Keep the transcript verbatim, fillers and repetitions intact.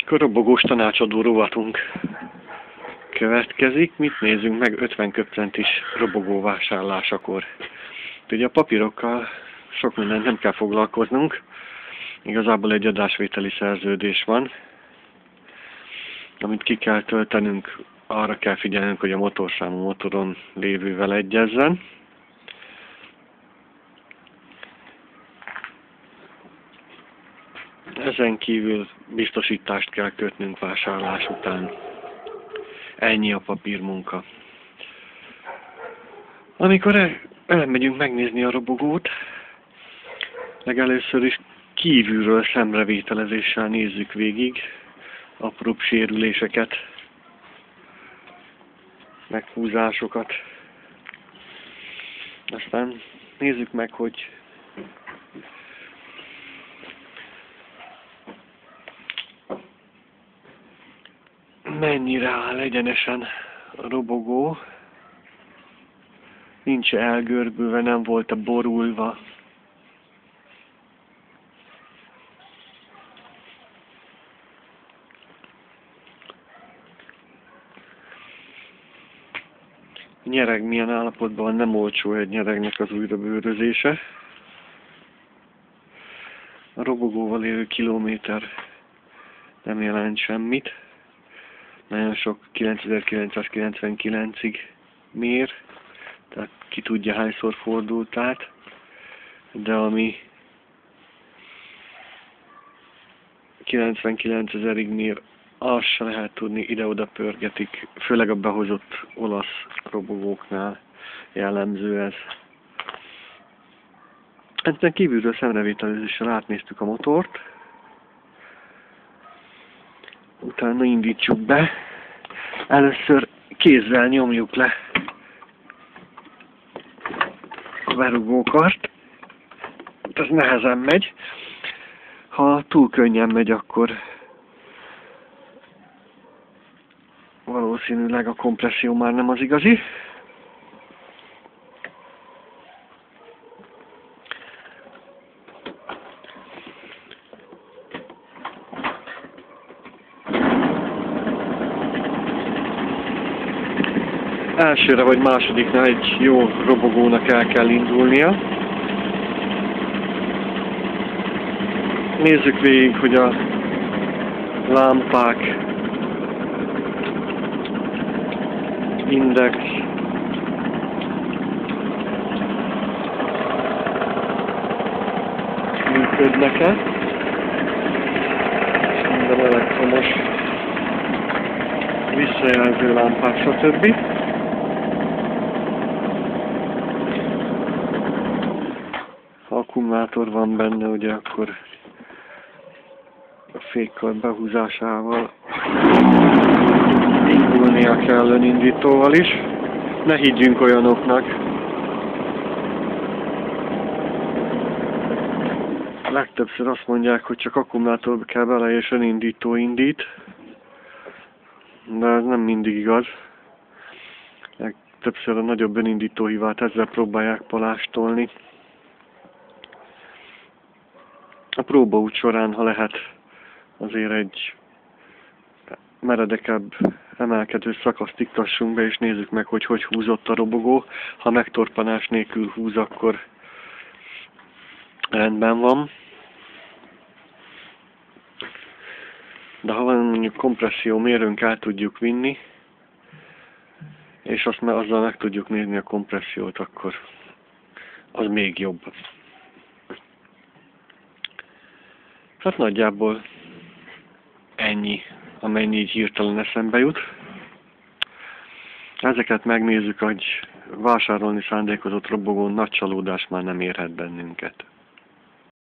Akkor robogós tanácsadó rovatunk következik. Mit nézzünk meg ötven köbcentis robogó vásárlásakor? Ugye a papírokkal sok mindent nem kell foglalkoznunk. Igazából egy adásvételi szerződés van, amit ki kell töltenünk, arra kell figyelnünk, hogy a motorszám a motoron lévővel egyezzen. Ezen kívül biztosítást kell kötnünk vásárlás után. Ennyi a papírmunka. Amikor el, elmegyünk megnézni a robogót, legelőször is kívülről szemrevételezéssel nézzük végig apróbb sérüléseket, meghúzásokat. Aztán nézzük meg, hogy mennyire áll egyenesen a robogó. Nincs elgörbülve, nem volt a borulva. Nyereg milyen állapotban van, nem olcsó egy nyeregnek az újrabőrözése. A robogóval élő kilométer nem jelent semmit. Nagyon sok kilencezer-kilencszázkilencvenkilencig mér, tehát ki tudja hányszor fordult át, de ami kilencvenkilencezerig mér, azt se lehet tudni, ide-oda pörgetik, főleg a behozott olasz robogóknál jellemző ez. Ezen kívülről szemrevételezéssel átnéztük a motort, utána indítsuk be. Először kézzel nyomjuk le a berugókart. Ez nehezen megy. Ha túl könnyen megy, akkor valószínűleg a kompresszió már nem az igazi. Elsőre vagy másodiknál egy jó robogónak el kell indulnia. Nézzük végig, hogy a lámpák, index, működnek-e. Minden elektromos visszajelző lámpák, stb. Ha akkumulátor van benne, ugye akkor a fékkar behúzásával indulnia kell önindítóval is. Ne higgyünk olyanoknak. Legtöbbször azt mondják, hogy csak akkumulátorba kell bele és önindító indít. De ez nem mindig igaz. Legtöbbször a nagyobb önindítóhívát ezzel próbálják palástolni. A próbaút során, ha lehet, azért egy meredekebb emelkedő szakaszt iktassunk be, és nézzük meg, hogy hogy húzott a robogó. Ha megtorpanás nélkül húz, akkor rendben van. De ha van mondjuk kompresszió mérőnk, el tudjuk vinni, és azt, azzal meg tudjuk nézni a kompressziót, akkor az még jobb. Hát nagyjából ennyi, amennyi így hirtelen eszembe jut. Ezeket megnézzük, hogy vásárolni szándékozott robogón nagy csalódás már nem érhet bennünket.